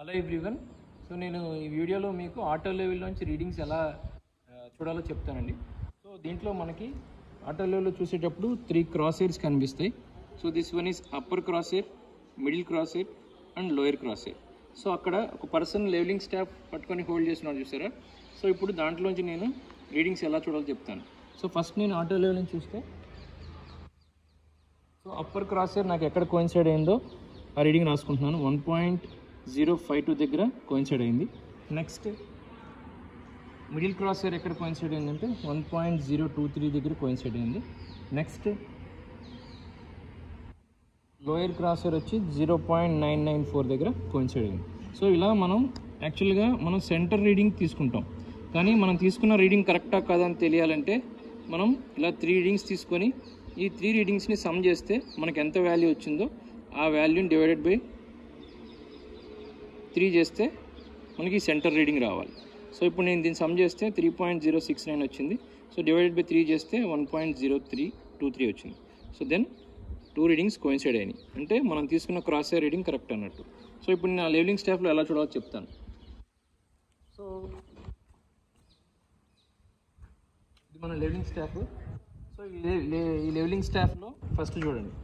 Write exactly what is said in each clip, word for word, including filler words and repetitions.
Hello everyone. So నేను ఈ వీడియోలో మీకు ఆటో లెవెల్లోంచి రీడింగ్స్ ఎలా చూడాలో చెప్తానండి. సో దీంట్లో మనకి ఆటో లెవెల్లో చూసేటప్పుడు త్రీ క్రాస్ ఎయిర్స్ కనిపిస్తాయి. So this one is upper cross hair, middle cross hair and lower cross hair. So అక్కడ ఒక పర్సన్ లెవెలింగ్ స్టాఫ్ పట్టుకొని హోల్డ్ చేస్తున్నాడు చూసారా. సో ఇప్పుడు దాంట్లోంచి నేను రీడింగ్స్ ఎలా చూడాలో చెప్తాను. సో ఫస్ట్ నేను ఆటో లెవెలింగ్ చూస్తే సో అప్పర్ క్రాస్ ఎయిర్ నాకు ఎక్కడ కోయిన్సైడ్ అయిందో ఆ రీడింగ్ రాసుకుంటున్నాను. One point zero five two దగ్గర కోయిన్సైడ్ అయింది. నెక్స్ట్ మిడిల్ క్రాస్ ఎయిర్ ఎక్కడ కోయిన్సైడ్ అయిందంటే one point zero two three దగ్గర కోయిన్సైడ్ అయింది. నెక్స్ట్ లోయర్ క్రాస్ ఎయిర్ వచ్చి zero point nine nine four దగ్గర కోయిన్సైడ్ అయింది. సో ఇలా మనం యాక్చువల్గా మనం సెంటర్ రీడింగ్ తీసుకుంటాం, కానీ మనం తీసుకున్న రీడింగ్ కరెక్టా కాదా అని తెలియాలంటే మనం ఇలా త్రీ రీడింగ్స్ తీసుకొని ఈ త్రీ రీడింగ్స్ని సమ్ చేస్తే మనకు ఎంత వాల్యూ వచ్చిందో ఆ వాల్యూని డివైడెడ్ బై త్రీ చేస్తే మనకి సెంటర్ రీడింగ్ రావాలి. సో ఇప్పుడు నేను దీన్ని సమ్ చేస్తే three point zero six nine వచ్చింది. సో డివైడెడ్ బై త్రీ చేస్తే one point zero three two three వచ్చింది. So then two readings coincide అయినాయి, అంటే మనం తీసుకున్న క్రాస్ ఎయిర్ రీడింగ్ కరెక్ట్ అన్నట్టు. సో ఇప్పుడు నేను ఆ లెవెలింగ్ స్టాఫ్లో ఎలా చూడాలో చెప్తాను. సో ఇది మన లెవెలింగ్ స్టాఫ్. సో ఈ లెవెలింగ్ స్టాఫ్లో ఫస్ట్ చూడండి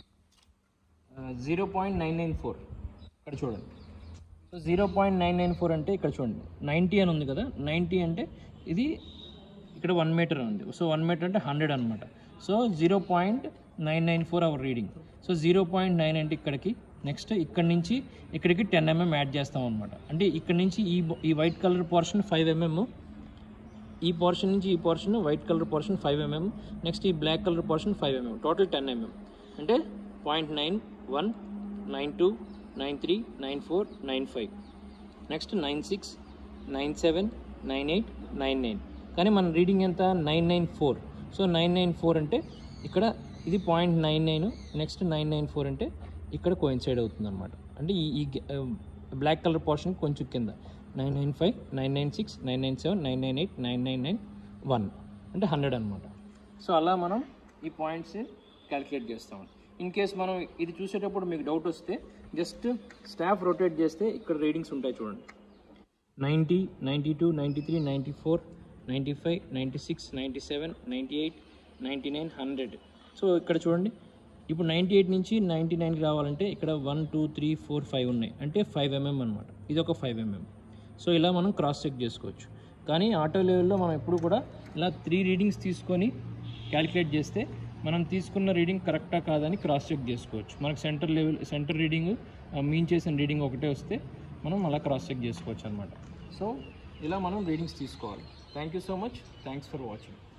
zero point nine nine four ఇక్కడ చూడండి. So zero point nine nine four అంటే ఇక్కడ చూడండి నైంటీ అని ఉంది కదా. నైంటీ అంటే ఇది ఇక్కడ వన్ మీటర్ ఉంది. సో వన్ మీటర్ అంటే హండ్రెడ్ అనమాట. So zero point nine nine four our reading. So zero point nine అంటే ఇక్కడికి, నెక్స్ట్ ఇక్కడ నుంచి ఇక్కడికి టెన్ ఎంఎం యాడ్ చేస్తాం అనమాట. అంటే ఇక్కడ నుంచి ఈ ఈ white colour portion five mm, ఈ పోర్షన్ నుంచి ఈ portion white colour portion five mm, next ఈ black colour portion five mm, total ten mm. అంటే point nine one, nine two, nine three, nine four, nine five, next nine six, nine seven, nine eight, nine nine. కానీ మన reading ఎంత nine nine four. So nine nine four అంటే ఇక్కడ ఇది point nine nine, next nine nine four అంటే ఇక్కడ coincide అవుతుంది అనమాట. అంటే ఈ ఈ బ్లాక్ కలర్ పోర్షన్ కొంచెం కింద nine nine five, nine nine six, nine nine seven, nine nine eight, nine nine nine one అంటే హండ్రెడ్ అనమాట. సో అలా మనం ఈ పాయింట్స్ క్యాలిక్యులేట్ చేస్తాం. ఇన్ కేస్ మనం ఇది చూసేటప్పుడు మీకు డౌట్ వస్తే జస్ట్ స్టాఫ్ రొటేట్ చేస్తే ఇక్కడ రీడింగ్స్ ఉంటాయి చూడండి. Ninety, ninety two, ninety three, ninety four, ninety five, ninety six, ninety seven, ninety eight, ninety nine, hundred. So ఇక్కడ చూడండి ఇప్పుడు నైంటీ ఎయిట్ నుంచి నైంటీ నైన్కి రావాలంటే ఇక్కడ one two three four five ఉన్నాయి, అంటే ఫైవ్ ఎంఎం అనమాట. ఇది ఒక ఫైవ్ ఎంఎం. సో ఇలా మనం క్రాస్ చెక్ చేసుకోవచ్చు. కానీ ఆటో లెవెల్లో మనం ఎప్పుడు కూడా ఇలా త్రీ రీడింగ్స్ తీసుకొని క్యాలిక్యులేట్ చేస్తే మనం తీసుకున్న రీడింగ్ కరెక్టా కాదని క్రాస్ చెక్ చేసుకోవచ్చు. మనకు centre level centre reading mean చేసిన రీడింగ్ ఒకటే వస్తే మనం అలా క్రాస్ చెక్ చేసుకోవచ్చు అనమాట. సో ఇలా మనం రీడింగ్స్ తీసుకోవాలి. Thank you so much. Thanks for watching.